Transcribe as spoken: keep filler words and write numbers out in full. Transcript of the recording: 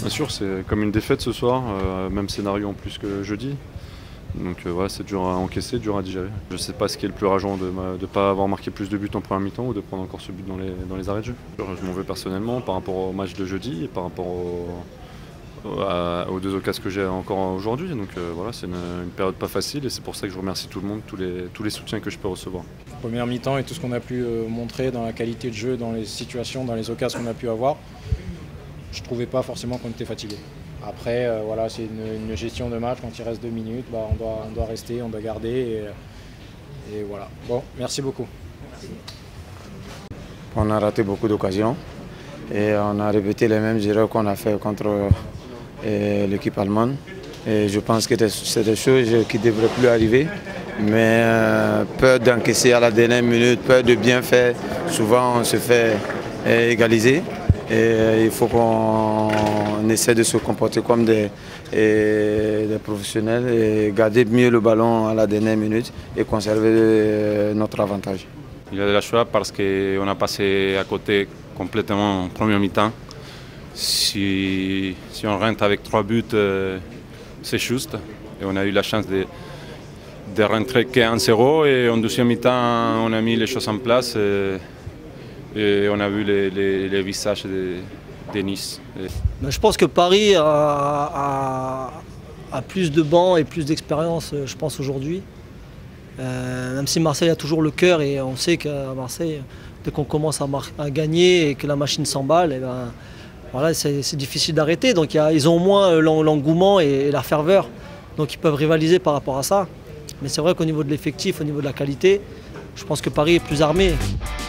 c'est sûr, c'est comme une défaite ce soir, euh, même scénario en plus que jeudi. Donc euh, voilà, c'est dur à encaisser, dur à digérer. Je ne sais pas ce qui est le plus rageant de ne pas avoir marqué plus de buts en première mi-temps ou de prendre encore ce but dans les, dans les arrêts de jeu. Je m'en veux personnellement par rapport au match de jeudi et par rapport au, à, aux deux occasions que j'ai encore aujourd'hui. Donc euh, voilà, c'est une, une période pas facile et c'est pour ça que je remercie tout le monde, tous les, tous les soutiens que je peux recevoir. Première mi-temps et tout ce qu'on a pu euh, montrer dans la qualité de jeu, dans les situations, dans les occasions qu'on a pu avoir, je ne trouvais pas forcément qu'on était fatigué. Après, euh, voilà, c'est une, une gestion de match. Quand il reste deux minutes, bah, on, doit, on doit rester, on doit garder. Et, et voilà. Bon, merci beaucoup. Merci. On a raté beaucoup d'occasions et on a répété les mêmes erreurs qu'on a fait contre l'équipe allemande. Et je pense que c'est des choses qui ne devraient plus arriver. Mais euh, peur d'encaisser à la dernière minute, peur de bien faire, souvent on se fait euh, égaliser. Et il faut qu'on essaie de se comporter comme des, et, des professionnels et garder mieux le ballon à la dernière minute et conserver notre avantage. Il y a de la joie parce qu'on a passé à côté complètement en première mi-temps. Si, si on rentre avec trois buts, euh, c'est juste. Et on a eu la chance de, de rentrer qu'à un zéro et en deuxième mi-temps, on a mis les choses en place. Et, Et on a vu les, les, les visages de, de Nice. Je pense que Paris a, a, a plus de bancs et plus d'expérience, je pense, aujourd'hui. Euh, même si Marseille a toujours le cœur et on sait qu'à Marseille, dès qu'on commence à, à gagner et que la machine s'emballe, eh ben, voilà, c'est difficile d'arrêter. Donc y a, ils ont au moins l'engouement et, et la ferveur. Donc ils peuvent rivaliser par rapport à ça. Mais c'est vrai qu'au niveau de l'effectif, au niveau de la qualité, je pense que Paris est plus armé.